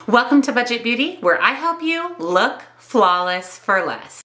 Welcome to Budget Beauty, where I help you look flawless for less.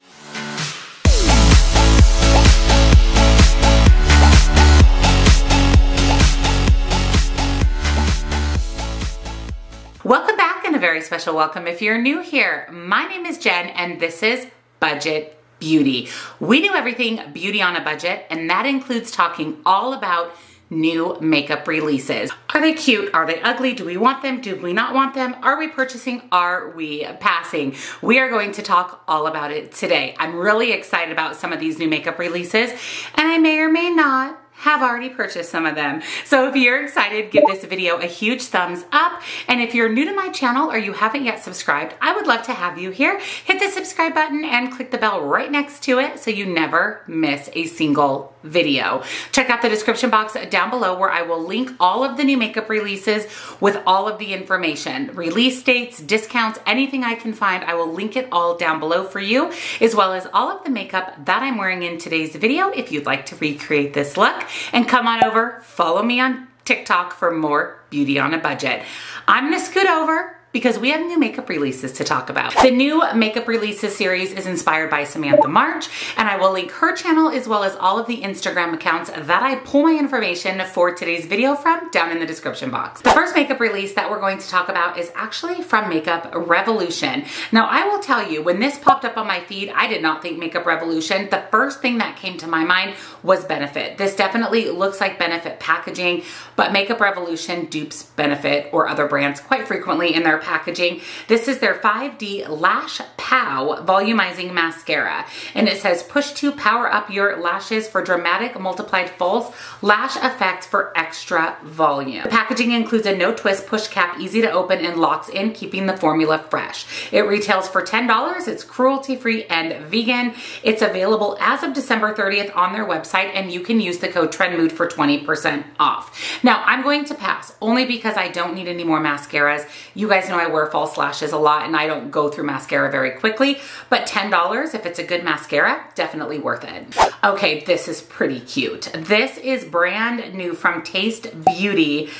Welcome back, and a very special welcome if you're new here. My name is Jen and this is Budget Beauty. We do everything beauty on a budget, and that includes talking all about new makeup releases. Are they cute? Are they ugly? Do we want them? Do we not want them? Are we purchasing? Are we passing? We are going to talk all about it today. I'm really excited about some of these new makeup releases, and I may or may not have already purchased some of them. So if you're excited, give this video a huge thumbs up. And if you're new to my channel or you haven't yet subscribed, I would love to have you here. Hit the subscribe button and click the bell right next to it so you never miss a single video. Check out the description box down below where I will link all of the new makeup releases with all of the information. Release dates, discounts, anything I can find, I will link it all down below for you, as well as all of the makeup that I'm wearing in today's video if you'd like to recreate this look. And come on over, follow me on TikTok for more beauty on a budget. I'm gonna scoot over because we have new makeup releases to talk about. The new makeup releases series is inspired by Samantha March, and I will link her channel as well as all of the Instagram accounts that I pull my information for today's video from down in the description box. The first makeup release that we're going to talk about is actually from Makeup Revolution. Now, I will tell you, when this popped up on my feed, I did not think Makeup Revolution. The first thing that came to my mind was Benefit. This definitely looks like Benefit packaging, but Makeup Revolution dupes Benefit or other brands quite frequently in their packaging. This is their 5D Lash Pow Volumizing Mascara, and it says push to power up your lashes for dramatic multiplied false lash effect for extra volume. The packaging includes a no twist push cap, easy to open, and locks in, keeping the formula fresh. It retails for $10. It's cruelty free and vegan. It's available as of December 30th on their website, and you can use the code TRENDMOOD for 20% off. Now, I'm going to pass only because I don't need any more mascaras. You guys know I wear false lashes a lot and I don't go through mascara very quickly, but $10, if it's a good mascara, definitely worth it. Okay, this is pretty cute. This is brand new from Taste Beauty.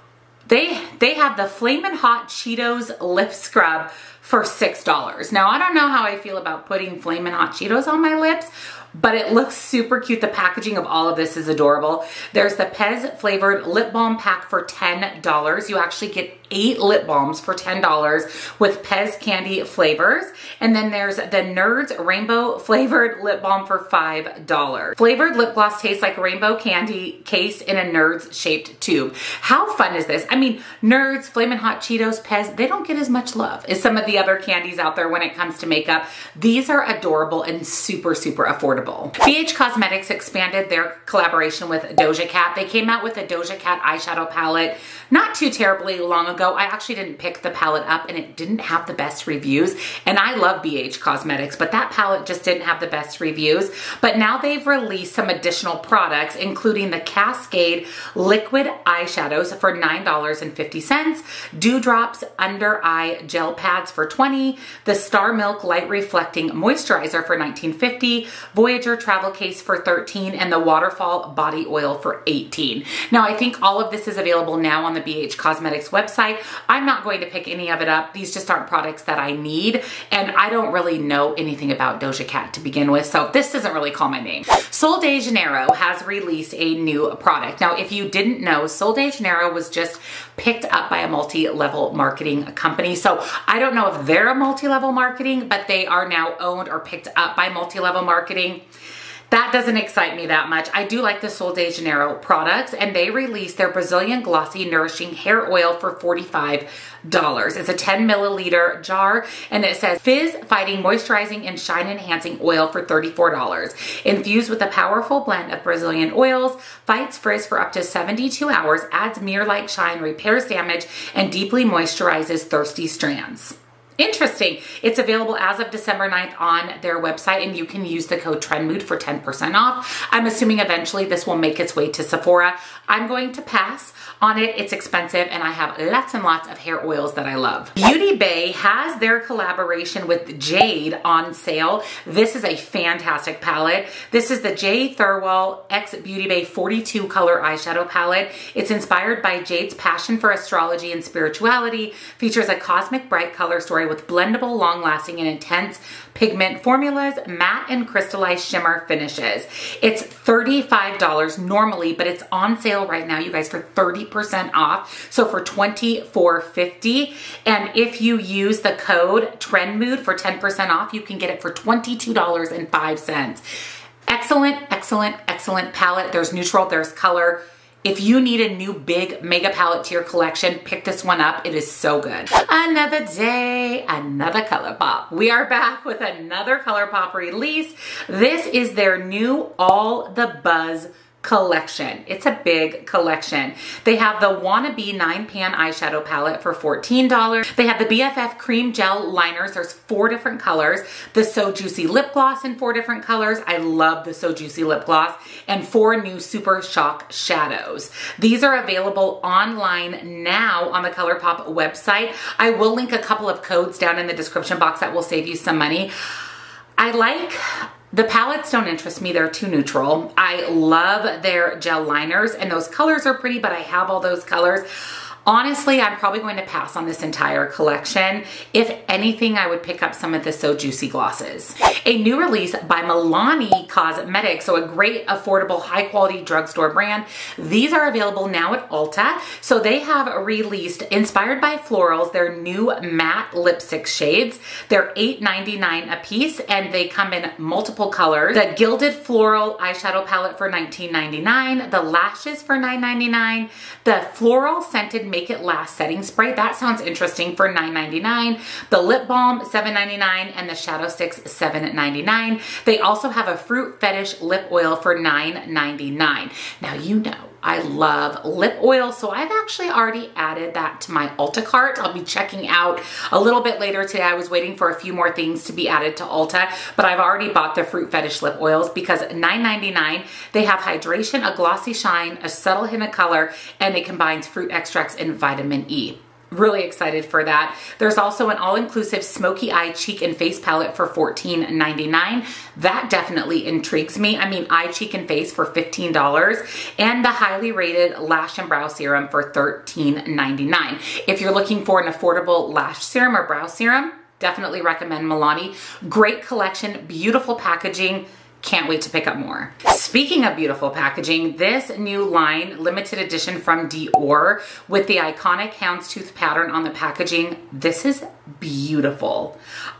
They have the Flamin' Hot Cheetos Lip Scrub for $6. Now, I don't know how I feel about putting Flamin' Hot Cheetos on my lips, but it looks super cute. The packaging of all of this is adorable. There's the Pez flavored lip balm pack for $10. You actually get 8 lip balms for $10 with Pez candy flavors. And then there's the Nerds rainbow flavored lip balm for $5. Flavored lip gloss tastes like rainbow candy case in a Nerds shaped tube. How fun is this? I mean, Nerds, Flamin' Hot Cheetos, Pez, they don't get as much love as some of the other candies out there when it comes to makeup. These are adorable and super, super affordable. BH Cosmetics expanded their collaboration with Doja Cat. They came out with a Doja Cat eyeshadow palette not too terribly long ago. I actually didn't pick the palette up and it didn't have the best reviews. And I love BH Cosmetics, but that palette just didn't have the best reviews. But now they've released some additional products, including the Cascade liquid eyeshadows for $9.50, Dewdrops under eye gel pads for $20, the Star Milk light reflecting moisturizer for $19.50, Voyager travel case for $13, and the Waterfall body oil for $18. Now, I think all of this is available now on the BH Cosmetics website. I'm not going to pick any of it up. These just aren't products that I need, and I don't really know anything about Doja Cat to begin with, so this doesn't really call my name. Sol de Janeiro has released a new product. Now, if you didn't know, Sol de Janeiro was just picked up by a multi-level marketing company. So I don't know if they're a multi-level marketing, but they are now owned or picked up by multi-level marketing. That doesn't excite me that much. I do like the Sol de Janeiro products, and they released their Brazilian Glossy Nourishing Hair Oil for $45. It's a 10 milliliter jar, and it says Fizz Fighting Moisturizing and Shine Enhancing Oil for $34. Infused with a powerful blend of Brazilian oils, fights frizz for up to 72 hours, adds mirror-like shine, repairs damage, and deeply moisturizes thirsty strands. Interesting. It's available as of December 9th on their website, and you can use the code TRENDMOOD for 10% off. I'm assuming eventually this will make its way to Sephora. I'm going to pass on it. It's expensive, and I have lots and lots of hair oils that I love. Beauty Bay has their collaboration with Jade on sale. This is a fantastic palette. This is the J. Thirlwall X Beauty Bay 42 color eyeshadow palette. It's inspired by Jade's passion for astrology and spirituality, features a cosmic bright color story with blendable, long-lasting, and intense pigment formulas, matte and crystallized shimmer finishes. It's $35 normally, but it's on sale right now, you guys, for 30% off. So for $24.50. And if you use the code TRENDMOOD for 10% off, you can get it for $22.05. Excellent, excellent, excellent palette. There's neutral, there's color. If you need a new big mega palette to your collection, pick this one up. It is so good. Another day, another ColourPop. We are back with another ColourPop release. This is their new All the Buzz collection. It's a big collection. They have the Wannabe 9-pan eyeshadow palette for $14. They have the BFF cream gel liners. There's 4 different colors. The So Juicy lip gloss in 4 different colors. I love the So Juicy lip gloss. And 4 new Super Shock shadows. These are available online now on the ColourPop website. I will link a couple of codes down in the description box that will save you some money. The palettes don't interest me. They're too neutral. I love their gel liners, and those colors are pretty, but I have all those colors. Honestly, I'm probably going to pass on this entire collection. If anything, I would pick up some of the So Juicy glosses. A new release by Milani Cosmetics, so a great, affordable, high-quality drugstore brand. These are available now at Ulta. So they have released, inspired by florals, their new matte lipstick shades. They're $8.99 a piece, and they come in multiple colors. The Gilded Floral eyeshadow palette for $19.99. The lashes for $9.99. The Floral Scented Make It Last setting spray, that sounds interesting, for $9.99. The lip balm, $7.99, and the shadow sticks, $7.99. They also have a Fruit Fetish lip oil for $9.99. Now, you know I love lip oil, so I've actually already added that to my Ulta cart. I'll be checking out a little bit later today. I was waiting for a few more things to be added to Ulta, but I've already bought the Fruit Fetish lip oils because $9.99. They have hydration, a glossy shine, a subtle hint of color, and it combines fruit extracts and vitamin E. Really excited for that. There's also an all-inclusive smoky eye, cheek, and face palette for $14.99. That definitely intrigues me. I mean, eye, cheek, and face for $15. And the highly rated lash and brow serum for $13.99. If you're looking for an affordable lash serum or brow serum, definitely recommend Milani. Great collection, beautiful packaging. Can't wait to pick up more. Speaking of beautiful packaging, this new line, limited edition from Dior with the iconic houndstooth pattern on the packaging. This is beautiful.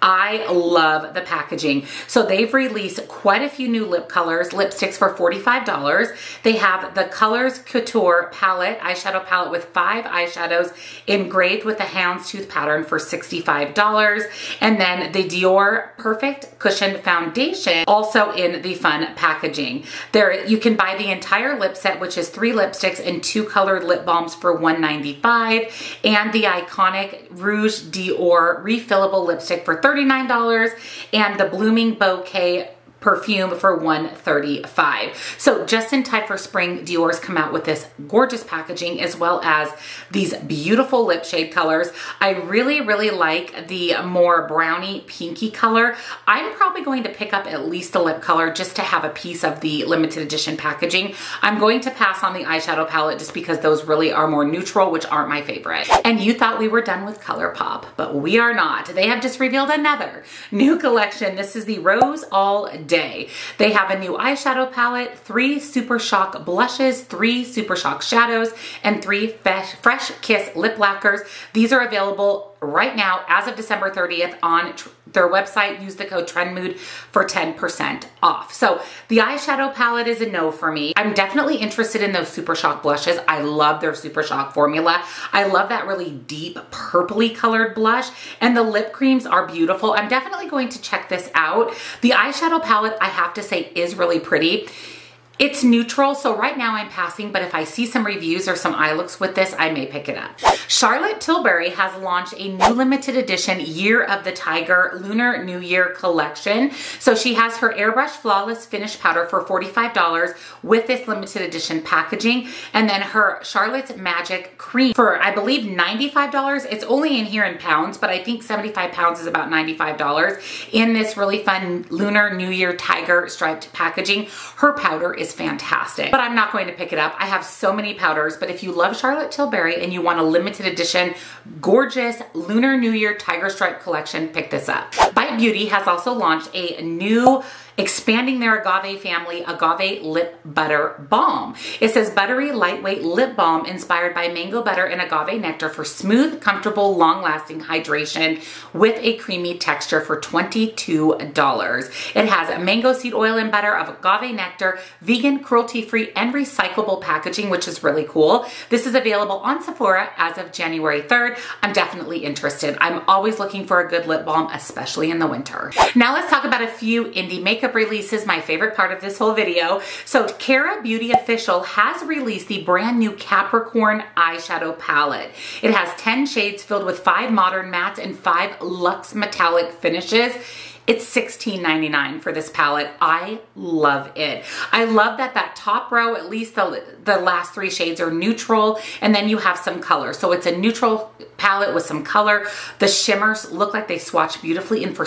I love the packaging. So they've released quite a few new lip colors, lipsticks for $45. They have the Colors Couture palette, eyeshadow palette with 5 eyeshadows engraved with the houndstooth pattern for $65. And then the Dior Perfect Cushion Foundation, also in the fun packaging. There, you can buy the entire lip set, which is 3 lipsticks and 2 colored lip balms for $195, and the iconic Rouge Dior refillable lipstick for $39, and the Blooming Bouquet perfume for $135. So just in time for spring, Dior's come out with this gorgeous packaging as well as these beautiful lip shade colors. I really, really like the more brownie pinky color. I'm probably going to pick up at least a lip color just to have a piece of the limited edition packaging. I'm going to pass on the eyeshadow palette just because those really are more neutral, which aren't my favorite. And you thought we were done with ColourPop, but we are not. They have just revealed another new collection. This is the Rose All Day. They have a new eyeshadow palette, 3 Super Shock blushes, 3 Super Shock shadows, and 3 Fresh Kiss lip lacquers. These are available right now as of December 30th on their website. Use the code TRENDMOOD for 10% off. So the eyeshadow palette is a no for me. I'm definitely interested in those Super Shock blushes. I love their Super Shock formula. I love that really deep purpley colored blush, and the lip creams are beautiful. I'm definitely going to check this out. The eyeshadow palette, I have to say, is really pretty. It's neutral, so right now I'm passing, but if I see some reviews or some eye looks with this, I may pick it up. Charlotte Tilbury has launched a new limited edition Year of the Tiger Lunar New Year collection. So she has her Airbrush Flawless Finish Powder for $45 with this limited edition packaging, and then her Charlotte's Magic Cream for, I believe, $95. It's only in here in pounds, but I think 75 pounds is about $95 in this really fun Lunar New Year Tiger striped packaging. Her powder is fantastic, but I'm not going to pick it up. I have so many powders, but if you love Charlotte Tilbury and you want a limited edition, gorgeous Lunar New Year Tiger Stripe collection, pick this up. Bite Beauty has also launched a new expanding their agave family, Agave Lip Butter Balm. It says buttery, lightweight lip balm inspired by mango butter and agave nectar for smooth, comfortable, long-lasting hydration with a creamy texture for $22. It has a mango seed oil and butter of agave nectar, vegan, cruelty-free, and recyclable packaging, which is really cool. This is available on Sephora as of January 3rd. I'm definitely interested. I'm always looking for a good lip balm, especially in the winter. Now let's talk about a few indie makeup releases, my favorite part of this whole video. So Kara Beauty Official has released the brand new Capricorn eyeshadow palette. It has 10 shades filled with 5 modern mattes and 5 luxe metallic finishes. It's $16.99 for this palette. I love it. I love that that top row, at least the last 3 shades are neutral, and then you have some color. So it's a neutral palette with some color. The shimmers look like they swatch beautifully, and for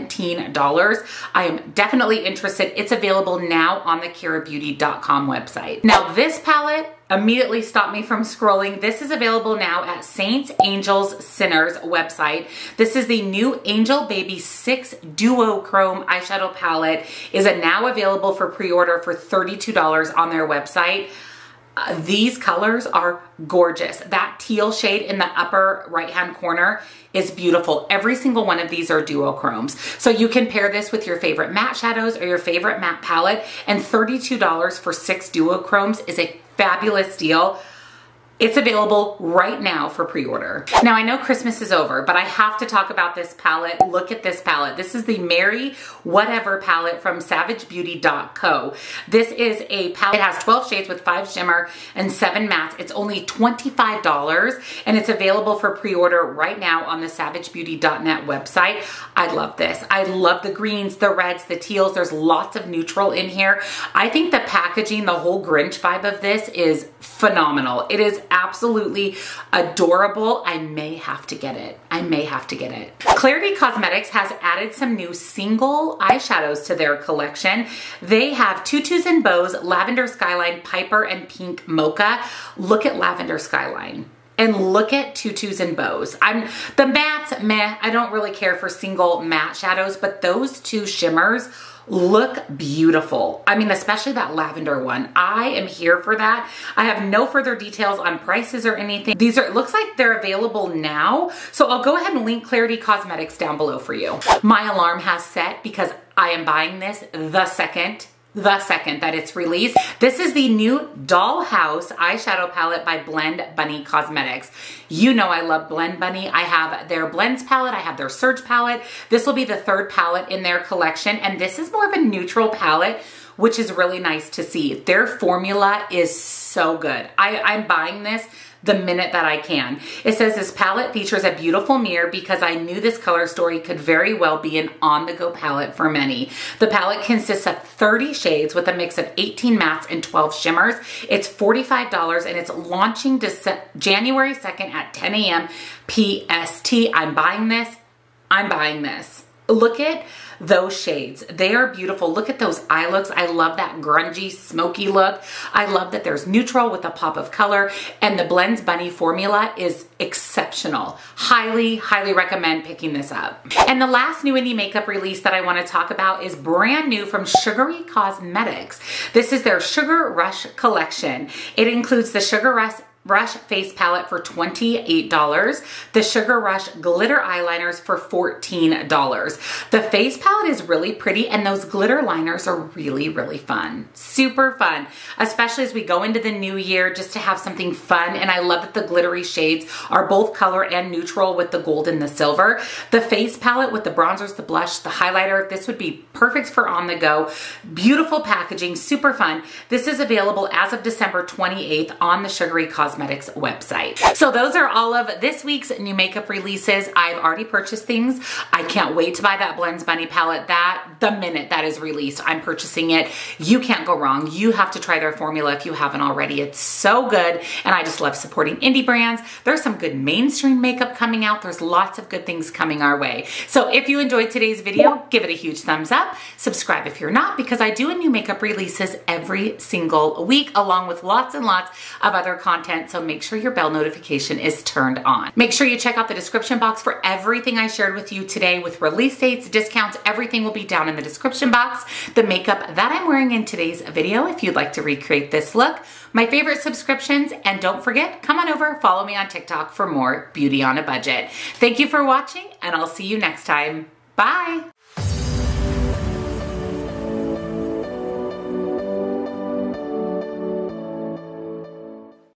$17, I am definitely interested. It's available now on the karabeauty.com website. Now this palette immediately stopped me from scrolling. This is available now at Saints Angels Sinners website. This is the new Angel Baby 6 Duochrome eyeshadow palette. Is now available for pre-order for $32 on their website. These colors are gorgeous. That teal shade in the upper right-hand corner is beautiful. Every single one of these are duochromes. So you can pair this with your favorite matte shadows or your favorite matte palette, and $32 for 6 duochromes is a fabulous deal. It's available right now for pre-order. Now I know Christmas is over, but I have to talk about this palette. Look at this palette. This is the Merry Whatever palette from SavageBeauty.co. This is a palette. It has 12 shades with 5 shimmer and 7 mattes. It's only $25 and it's available for pre-order right now on the SavageBeauty.net website. I love this. I love the greens, the reds, the teals. There's lots of neutral in here. I think the packaging, the whole Grinch vibe of this is phenomenal. It is absolutely adorable. I may have to get it. I may have to get it. Clarity Cosmetics has added some new single eyeshadows to their collection. They have Tutus and Bows, Lavender Skyline, Piper, and Pink Mocha. Look at Lavender Skyline. And look at Tutus and Bows. The mattes, meh. I don't really care for single matte shadows, but those 2 shimmers look beautiful. I mean, especially that lavender one. I am here for that. I have no further details on prices or anything. These are, it looks like they're available now. So I'll go ahead and link Clarity Cosmetics down below for you. My alarm has set because I am buying this the second that it's released. This is the new Dollhouse eyeshadow palette by Blend Bunny Cosmetics. You know I love Blend Bunny. I have their Blends palette, I have their Surge palette. This will be the 3rd palette in their collection, and this is more of a neutral palette, which is really nice to see. Their formula is so good. I'm buying this the minute that I can. It says this palette features a beautiful mirror because I knew this color story could very well be an on-the-go palette for many. The palette consists of 30 shades with a mix of 18 mattes and 12 shimmers. It's $45 and it's launching January 2nd at 10 a.m. PST. I'm buying this. I'm buying this. Look at those shades. They are beautiful. Look at those eye looks. I love that grungy, smoky look. I love that there's neutral with a pop of color, and the Blends Bunny formula is exceptional. Highly, highly recommend picking this up. And the last new indie makeup release that I want to talk about is brand new from Sugary Cosmetics. This is their Sugar Rush collection. It includes the Sugar Rush Face Palette for $28. The Sugar Rush Glitter Eyeliners for $14. The face palette is really pretty and those glitter liners are really, really fun. Super fun, especially as we go into the new year, just to have something fun. And I love that the glittery shades are both color and neutral with the gold and the silver. The face palette with the bronzers, the blush, the highlighter, this would be perfect for on the go. Beautiful packaging, super fun. This is available as of December 28th on the Sugary Cosmetics website. So those are all of this week's new makeup releases. I've already purchased things. I can't wait to buy that Blends Bunny palette. The minute that is released, I'm purchasing it. You can't go wrong. You have to try their formula if you haven't already. It's so good, and I just love supporting indie brands. There's some good mainstream makeup coming out. There's lots of good things coming our way. So if you enjoyed today's video, give it a huge thumbs up. Subscribe if you're not, because I do new makeup releases every single week, along with lots and lots of other content. So make sure your bell notification is turned on. Make sure you check out the description box for everything I shared with you today with release dates, discounts, everything will be down in the description box. The makeup that I'm wearing in today's video, if you'd like to recreate this look, my favorite subscriptions, and don't forget, come on over, follow me on TikTok for more beauty on a budget. Thank you for watching, and I'll see you next time. Bye.